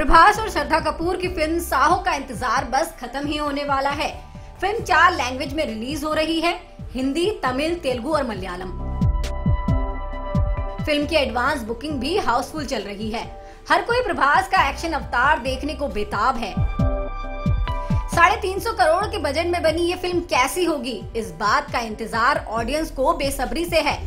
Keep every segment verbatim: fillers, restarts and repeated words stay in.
प्रभास और श्रद्धा कपूर की फिल्म साहो का इंतजार बस खत्म ही होने वाला है। फिल्म चार लैंग्वेज में रिलीज हो रही है, हिंदी, तमिल, तेलुगु और मलयालम। फिल्म की एडवांस बुकिंग भी हाउसफुल चल रही है। हर कोई प्रभास का एक्शन अवतार देखने को बेताब है। साढ़े तीन सौ करोड़ के बजट में बनी ये फिल्म कैसी होगी, इस बात का इंतजार ऑडियंस को बेसब्री से है।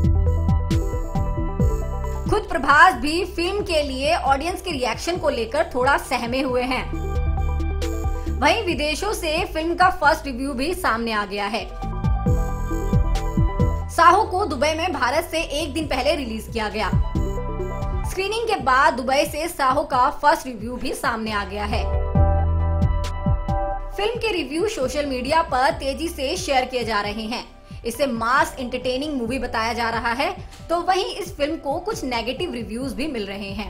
खुद प्रभास भी फिल्म के लिए ऑडियंस के रिएक्शन को लेकर थोड़ा सहमे हुए हैं। वहीं विदेशों से फिल्म का फर्स्ट रिव्यू भी सामने आ गया है। साहो को दुबई में भारत से एक दिन पहले रिलीज किया गया। स्क्रीनिंग के बाद दुबई से साहो का फर्स्ट रिव्यू भी सामने आ गया है। फिल्म के रिव्यू सोशल मीडिया पर तेजी से शेयर किए जा रहे हैं। इसे मास एंटरटेनिंग मूवी बताया जा रहा है, तो वहीं इस फिल्म को कुछ नेगेटिव रिव्यूज भी मिल रहे हैं।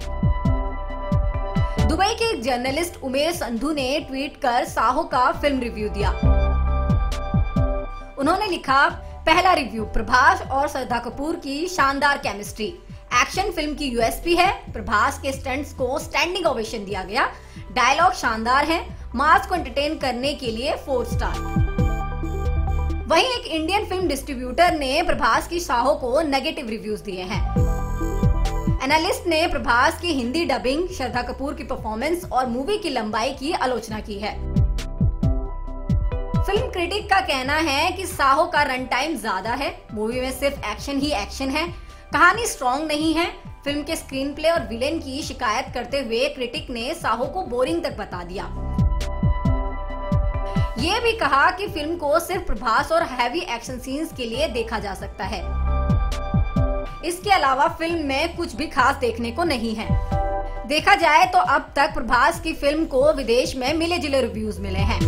दुबई के एक जर्नलिस्ट उमेश संधू ने ट्वीट कर साहो का फिल्म रिव्यू दिया। उन्होंने लिखा, पहला रिव्यू, प्रभास और श्रद्धा कपूर की शानदार केमिस्ट्री। एक्शन फिल्म की यूएसपी है। प्रभास के स्टंट्स को स्टैंडिंग ओवेशन दिया गया। डायलॉग शानदार है। मास को एंटरटेन करने के लिए फोर स्टार। वहीं एक इंडियन फिल्म डिस्ट्रीब्यूटर ने प्रभास की साहो को नेगेटिव रिव्यूज दिए हैं। एनालिस्ट ने प्रभास की हिंदी डबिंग, श्रद्धा कपूर की परफॉर्मेंस और मूवी की लंबाई की आलोचना की है। फिल्म क्रिटिक का कहना है कि साहो का रन टाइम ज्यादा है। मूवी में सिर्फ एक्शन ही एक्शन है। कहानी स्ट्रॉन्ग नहीं है। फिल्म के स्क्रीन प्ले और विलेन की शिकायत करते हुए क्रिटिक ने साहो को बोरिंग तक बता दिया। ये भी कहा कि फिल्म को सिर्फ प्रभास और हैवी एक्शन सीन्स के लिए देखा जा सकता है। इसके अलावा फिल्म में कुछ भी खास देखने को नहीं है। देखा जाए तो अब तक प्रभास की फिल्म को विदेश में मिले जुले रिव्यूज मिले हैं।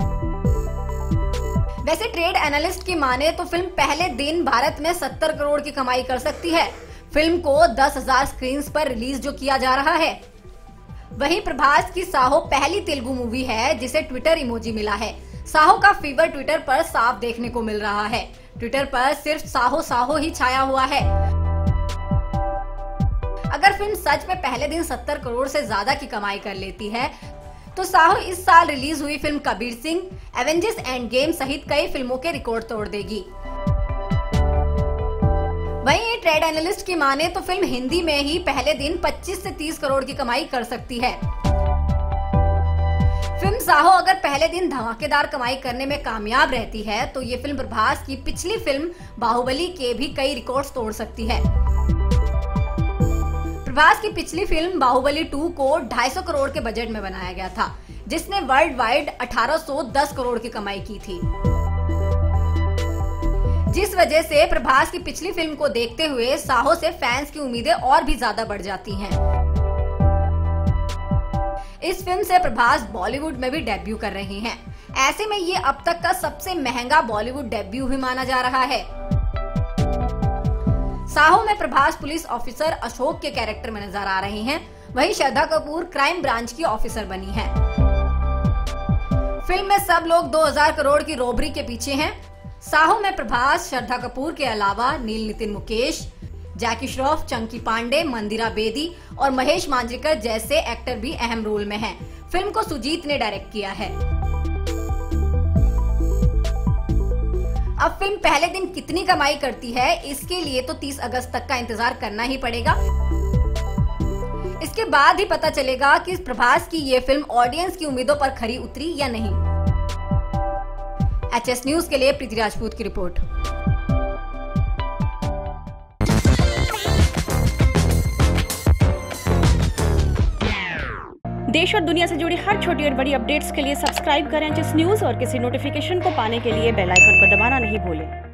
वैसे ट्रेड एनालिस्ट की माने तो फिल्म पहले दिन भारत में सत्तर करोड़ की कमाई कर सकती है। फिल्म को दस हज़ार स्क्रीन्स पर रिलीज जो किया जा रहा है। वहीं प्रभास की साहो पहली तेलुगु मूवी है जिसे ट्विटर इमोजी मिला है। साहो का फीवर ट्विटर पर साफ देखने को मिल रहा है। ट्विटर पर सिर्फ साहो साहो ही छाया हुआ है। अगर फिल्म सच में पहले दिन सत्तर करोड़ से ज्यादा की कमाई कर लेती है तो साहो इस साल रिलीज हुई film Kabir Singh, Avengers Endgame सहित कई फिल्मों के रिकॉर्ड तोड़ देगी। वहीं ट्रेड एनालिस्ट की माने तो फिल्म हिंदी में ही पहले दिन पच्चीस से तीस करोड़ की कमाई कर सकती है। फिल्म साहो अगर पहले दिन धमाकेदार कमाई करने में कामयाब रहती है तो ये फिल्म प्रभास की पिछली फिल्म बाहुबली के भी कई रिकॉर्ड्स तोड़ सकती है। प्रभास की पिछली फिल्म बाहुबली टू को ढाई सौ करोड़ के बजट में बनाया गया था, जिसने वर्ल्ड वाइड अठारह सौ दस करोड़ की कमाई की थी। जिस वजह से प्रभास की पिछली फिल्म को देखते हुए साहो से फैंस की उम्मीदें और भी ज्यादा बढ़ जाती हैं। इस फिल्म से प्रभास बॉलीवुड में भी डेब्यू कर रहे हैं। ऐसे में ये अब तक का सबसे महंगा बॉलीवुड डेब्यू भी माना जा रहा है। साहो में प्रभास पुलिस ऑफिसर अशोक के कैरेक्टर में नजर आ रहे हैं। वहीं श्रद्धा कपूर क्राइम ब्रांच की ऑफिसर बनी है। फिल्म में सब लोग दो हज़ार करोड़ की रॉबरी के पीछे हैं। साहो में प्रभास, श्रद्धा कपूर के अलावा नील नितिन मुकेश, जैकी श्रॉफ, चंकी पांडे, मंदिरा बेदी और महेश मांजरेकर जैसे एक्टर भी अहम रोल में हैं। फिल्म को सुजीत ने डायरेक्ट किया है। अब फिल्म पहले दिन कितनी कमाई करती है, इसके लिए तो तीस अगस्त तक का इंतजार करना ही पड़ेगा। इसके बाद ही पता चलेगा कि प्रभास की ये फिल्म ऑडियंस की उम्मीदों पर खरी उतरी या नहीं। एच एस न्यूज के लिए प्रीति राजपूत की रिपोर्ट। देश और दुनिया से जुड़ी हर छोटी और बड़ी अपडेट्स के लिए सब्सक्राइब करें एच एस न्यूज और किसी नोटिफिकेशन को पाने के लिए बेल आइकन को दबाना नहीं भूलें।